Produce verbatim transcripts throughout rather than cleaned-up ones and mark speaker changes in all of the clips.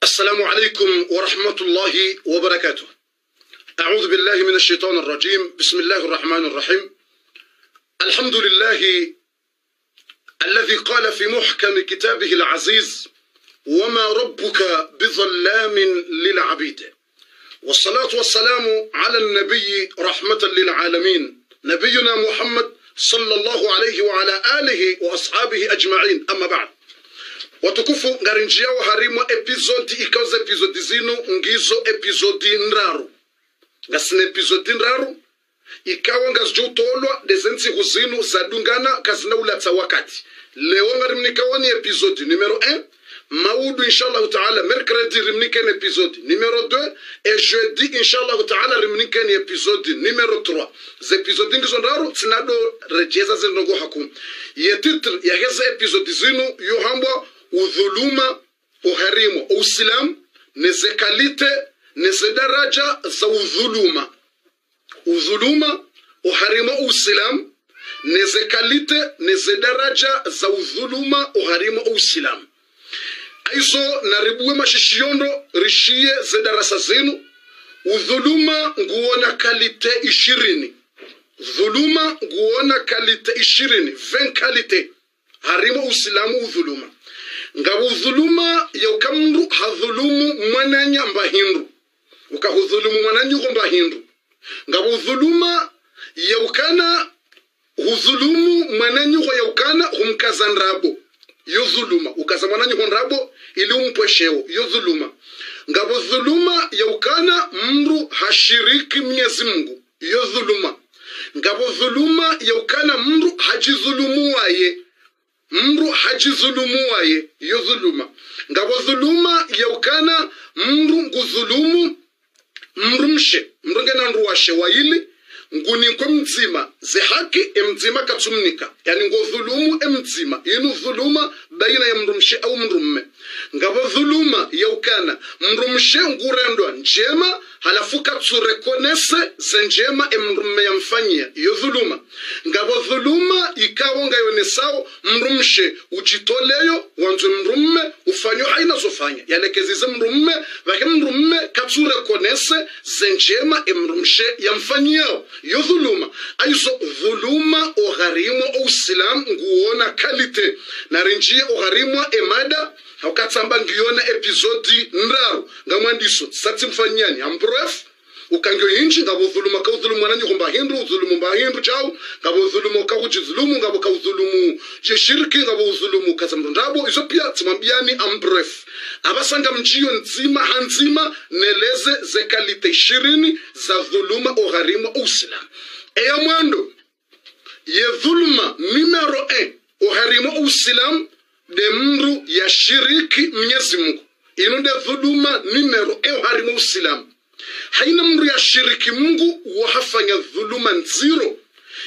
Speaker 1: السلام عليكم ورحمة الله وبركاته. أعوذ بالله من الشيطان الرجيم. بسم الله الرحمن الرحيم. الحمد لله الذي قال في محكم كتابه العزيز: وما ربك بظلام للعبيد. والصلاة والسلام على النبي رحمة للعالمين نبينا محمد صلى الله عليه وعلى آله وأصحابه أجمعين. أما بعد, watukufu ngarinjia wa harimu episodi ikauza episodi zinu ngizo episodi nraru ngasine episodi nraru ikawa ngazijutolwa dezensi huzinu zadungana kazina ulatsa wakati. Leo ngarimnikawani episodi numero un, maudu inshallah ta'ala mercredi rimnikeni episodi numero deux, et jeudi inshallah ta'ala rimnikeni episodi numero trois. Ze episodi ngizo nraru tsinado rejeza zinongo hakum. Ye titre ya heza episodi zinu yohambwa udhuluma uharimu uislamu neze kalite neze daraja za udhuluma. Udhuluma uharimu uislamu neze kalite neze daraja za udhuluma uharimu uislamu. Aizo naribuwe mashishiondo rishie ze darasa zenu. Udhuluma nguona kalite ishirini. Dhuluma nguona kalite ishirini. Ven kalite harimu uislamu udhuluma. Ngabu dhuluma yaukamru hadhulumu mwananya mbahindu ukahudhulumu mwananyuko mbahindu. Ngabu dhuluma yaukana hudhulumu mwananyuko yaukana humkazanrabo yo dhuluma ukaza mwananyuko nrabo ili umpwesheo yo dhuluma. Ngabu dhuluma yaukana mru hashiriki Mwenyezi Mungu yo dhuluma. Ngabu dhuluma yaukana mru hajidhulumu waye mru hajizulumu waye yo dhuluma. Ngabo dhuluma yaukana mru ngudhulumu mru mshe mru ngena nruwashe waili nguni kwa mzima ze haki emzima katumnika, yani ngudhulumu emzima inu dhuluma baina ya mru mshe au mru mme. Ngabo dhuluma yaukana mru mshe ngurendwa njema halafu katsurekonese ze njema emru mme yamfanyia yo dhuluma. Ngabo dhuluma ikawonga yonesao mru mshe ujitoleyo wanzu mru mme ufanyo haina zofanya yalekezize mru mme vake mru mme katsurekonese ze njema emru mshe yamfanyia yo dhuluma. Aizo dhuluma ogharimu uislamu nguona kalite na rinjie ogharimu emada haukatsamba ngiona episodi nraru ngamwandiso sati mfanyani ambref ukangyo hinji ngabo dhuluma ka dhulumu mwananyu kumba hindu dhulumu mba hindu chao ngabo dhulumu ka kujidhulumu ngabo ka dhulumu je shirki ngabo dhulumu katsamrundabo izo pia tsimambiani ambref abasanga mjiyo nzima hanzima neleze ze kalite ishirini za dhuluma ogharimu uislamu. Eya mwando ye dhuluma numero un ogharimu uislamu de mru ya shiriki Mwenyezi Mungu. Inu de dhuluma numero un ogharimu uislamu. Haina mru ya shiriki Mungu wahafanya dhuluma nziro.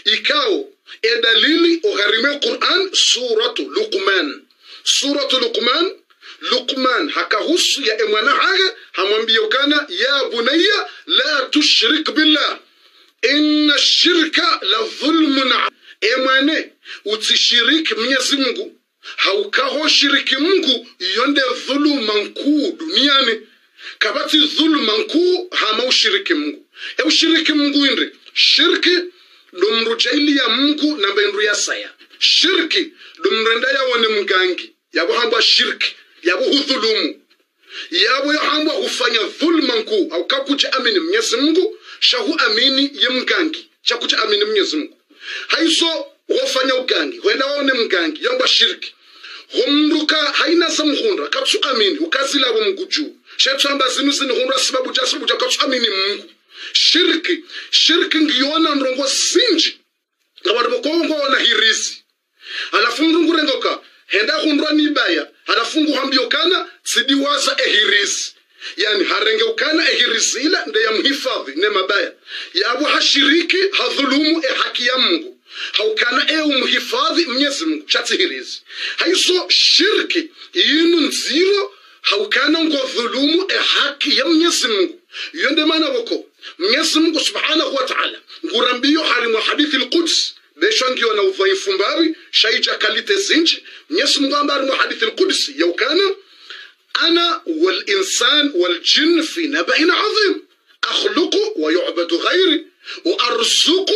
Speaker 1: Ikao e dalili ogharime Qur'an suratu Luqman. Suratu Luqman Luqman hakahusu ya emwana haga hamwambia ukana ya bunayya la tushrik billah inna shirka la dhulmun. Emwane utishiriki Mwenyezi Mungu haukaho shiriki Mungu yonde dhuluma nkuu duniani. Kabati dhuluma nkuu hama ushiriki Mungu. E ushiriki Mungu indri shirki dumru jaili ya Mungu na mbenru ya saya. Shirki dumrenda ya wane mgangi yabo hamba shirki yabo hudhulumu yabo hamba hufanya dhuluma nkuu au kakuja amini Mwenyezi Mungu shahu amini ya mgangi chakuja amini Mwenyezi Mungu. Haiso hufanya ugangi huenda wane mgangi yamba shirki humruka haina zamhundra katsu amini ukazila wa Mungu juu shetamba zinu zinu hundra sababu jasabu jakatsu amini Mungu. Shirki shirki ngiona mrongo sinji ngabado kongo na hirisi alafu mrungu rendoka henda hundra nibaya alafu nguhambiokana sidiwaza ehirisi, yani harengeukana ehirisi ila nde ya mhifadhi ne mabaya yabo hashiriki hadhulumu e haki ya Mungu haukana e umhifadhi Mwenyezi Mungu chatihirizi. Haiso shirki yinu nziro haukana ngo dhulumu e haki ya Mwenyezi Mungu. Yonde mana wako Mwenyezi Mungu subhanahu wa ta'ala ngurambiyo halimu hadithi al-Quds beshwangiyo na udhaifu mbawi shaija kalite zinji. Mwenyezi Mungu ambari mu hadithi al-Quds yaukana أنا والإنسان والجن في نبأ عظيم أخلق ويعبد غيري وأرزق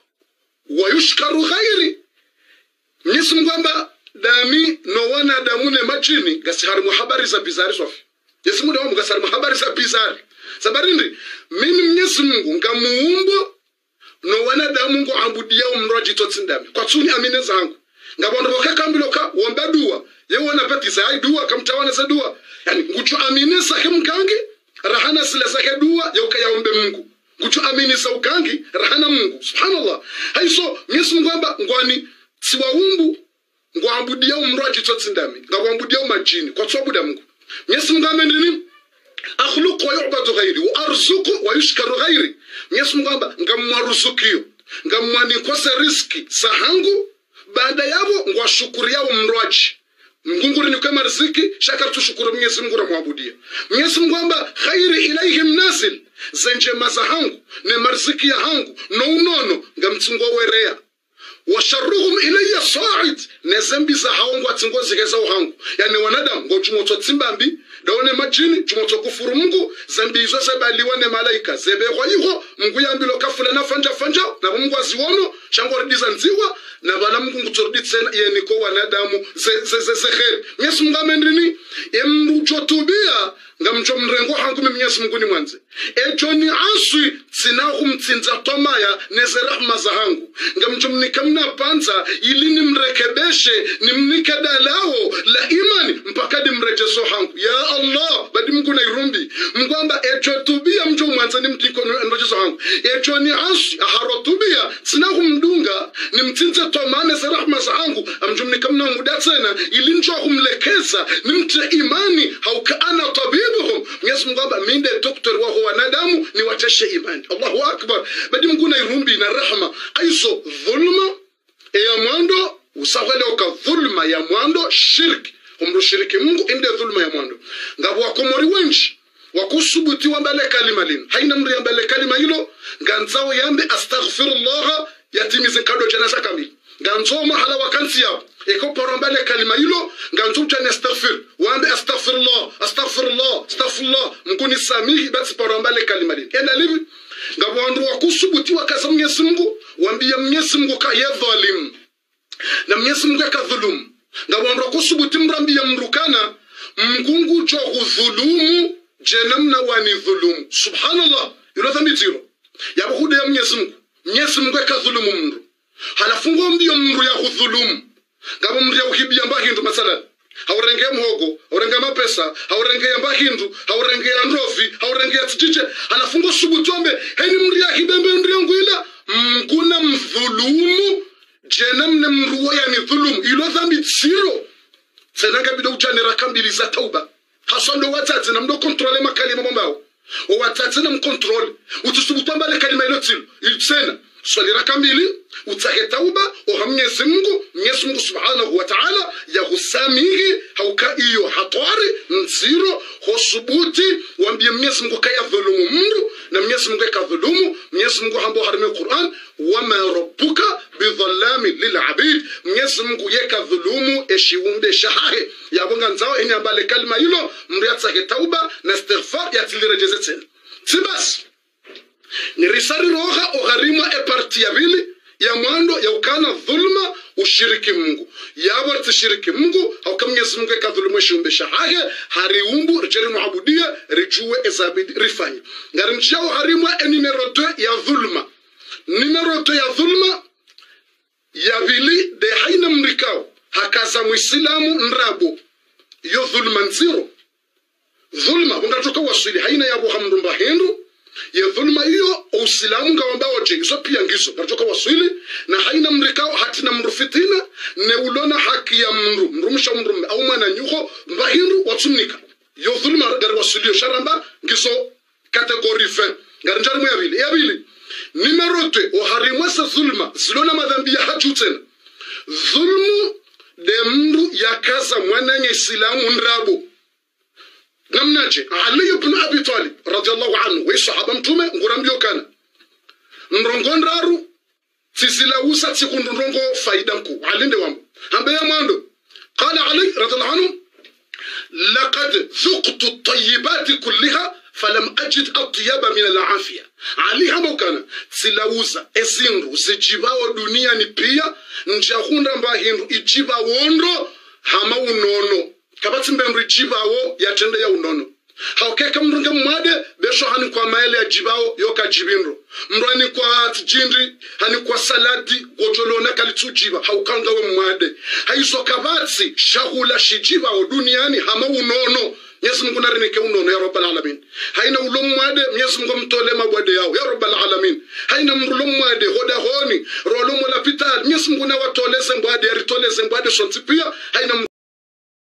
Speaker 1: ويشكر غيري. Mwenyezi Mungu amba dami no wana damune majini gasi harimu habari za bizari sofi. Mwenyezi Mungu damu gasi harimu habari za bizari. Sabarindi mimi Mwenyezi Mungu ngamuumbo no wana damu ngo ambudia umroji totsindami. Kwa tuni amine zangu. Ngabondo boka kambiloka womba dua. Ye wana pati za dua kamtawana za dua. Yani ngucho amine sake mkangi rahana sila sake dua yauka yaombe Mungu. Ngucho amine sa ukangi rahana Mungu. Subhanallah. Haiso Mwenyezi Mungu amba ngwani siwaumbu ngwambudia umroji totsindami. Ngwambudia umajini kwa tsobuda Mungu. Mwenyezi Mungu amba ndini akhluqu wa yu'badu ghairi wa arzuqu wa yushkaru ghairi. Mwenyezi Mungu amba ngamwaruzukio ngamwanikose riski sahangu baada yabo ngwashukuria umroji ngunguri ni kama riziki shaka tushukuru Mwenyezi Mungu ramwabudia. Mwenyezi Mungu amba khairi ilaihim nasil zenje mazahangu ne marziki ya hangu no unono ngamtsingo werea wa sharruhum ilayya sa'id ne zambi za haongo atsingo zigeza uhangu. Yani wanadamu ngo chumoto tsimbambi daone majini chumoto kufuru Mungu zambi izo sebaliwa ne malaika zebe kwa hiyo Mungu yambilo kafula na fanja fanja na Mungu aziwono shango ridiza nziwa na bana Mungu ngutoruditsena yeni ko wanadamu ze ze ze ze khair. Mwenyezi Mungu amendrini emrujotubia ngamcho mrengo hangu Mwenyezi Mungu ni mwanze ejo ni aswi sinahu mtsinza tomaya neze rahma za hangu ngamcho mnikamna panza ili nimrekebeshe nimnike dalao la imani mpaka dimrejeso hangu ya Allah badi Mungu na irumbi mkwamba ejo tubia mjo mwanze ni mtiko nrejeso hangu ejo ni aswi aharotubia sinahu mdunga ni mtsinza tomaya neze rahma za hangu amjumnikamna muda tena ili njo kumlekeza nimte imani hauka ana tabibuhum. Mwenyezi Mungu aba minde doktor wa wanadamu ni wateshe imani. Allahu akbar. Badi Mungu na irumbi na rahma aiso dhulma ya mwando usawele uka dhulma ya mwando shirki umru shiriki Mungu inde dhulma ya mwando ngabu wakomori wenji wakusubuti wa mbele kalima lino haina mri ya mbele kalima hilo nganzao yambe astaghfirullah yatimize kado janasa kamili ganzoma hala wakansi yao eko porombale kalima hilo ganzo jana astaghfir waambe astaghfirullah astaghfirullah astaghfirullah mkuni samihi basi porombale kalima hilo enda livi ngabo wandu wakusubuti wakaza Mwenyezi Mungu waambia Mwenyezi Mungu ka yadhalim na Mwenyezi Mungu ka dhulum ngabo wandu wakusubuti mrambia mrukana mkungu jo dhulumu jenamna wani dhulumu. Subhanallah yule dhambi zero yabo hude ya Mwenyezi Mungu Mwenyezi Mungu ka dhulumu mru halafungo mbio mru ya hudhulumu ngabo mru ya ukibia mbahindu masala haurenge mhogo haurenge mapesa haurenge yamba hindu haurenge androfi haurenge tijije halafungo subutombe heni mru ya kibembe mru yangu ila mkuna mdhulumu jenamne mru ya ni dhulumu ilo dhambi zero senanga bido uchane rakambili za tauba hasondo watati na mdo kontrole makalima mbao o watati na mkontrole utusubutomba le kalima ilo tilu ilitsena swali rakambili utake tauba o Mwenyezi Mungu Mwenyezi Mungu Subhanahu wa Ta'ala ya husamihi hauka iyo hatwari nziro hosubuti wambie Mwenyezi Mungu kaya dhulumu mru na Mwenyezi Mungu ka dhulumu Mwenyezi Mungu hambo harime Qur'an wama rabbuka bidhallami lil'abid Mwenyezi Mungu yeka dhulumu eshiumbe shahahe yabonga nzao enyambale kalima hilo mru yatake tauba na istighfar yatilirejeze tena sibas ni risari roha o gharima e parti ya vili ya mwando ya ukana dhulma ushiriki Mungu yabo tshiriki Mungu au kama Mwenyezi Mungu ka dhulma shumbe shahahe hariumbu rejeri muabudia rijue ezabidi rifanye ngarimchao harimwa e numero deux ya dhulma numero deux ya dhulma ya vili de haina mrikao hakaza muislamu nrabo yo dhulma nziro dhulma ungatoka wasili haina yabo hamdumba hindu ya dhulma hiyo uislamu ngawamba oje izo pia ngizo natoka waswili na haina mrikao hatina mrufitina ne ulona haki ya mru mrumisha mrume au mwana nyuho mbahindu watsunika yo dhulma gari waswili sharamba ngizo kategori fin ngari njarumu ya vile ya vile numero deux o harimwa sa dhulma zilona madhambi ya haju tena dhulmu de mru yakaza mwana nye islamu nrabo namnaje Ali ibn Abi Talib radiyallahu anhu wa sahaba mtume ngurambio kana ndrongondaru tisila usa tikundrongo faida mku alinde wambo ambaye mwando qala Ali radiyallahu anhu لقد ذقت الطيبات كلها فلم أجد أطيب من العافية. علي hamokana silauza ezinru zijibao dunia ni pia njahunda mbahindu ijiba wondo hama unono kabati mbemri jibao yatende ya unono haukeka mrunga mwade besho hani kwa maele ya jibao yoka jibinro mrani kwa tijindri hani kwa saladi gojolona kalitu jiba haukanga we mwade haiso kabati shahula shijibao duniani hama unono Mwenyezi Mungu narinike unono ya Rabbal Alamin. Haina ulomu mwade Mwenyezi Mungu mtole mabwade yao ya Rabbal Alamin. Haina mrulomu mwade hoda honi rolomu la pital Mwenyezi Mungu na watoleze mbwade ya ritoleze mbwade shonti pia haina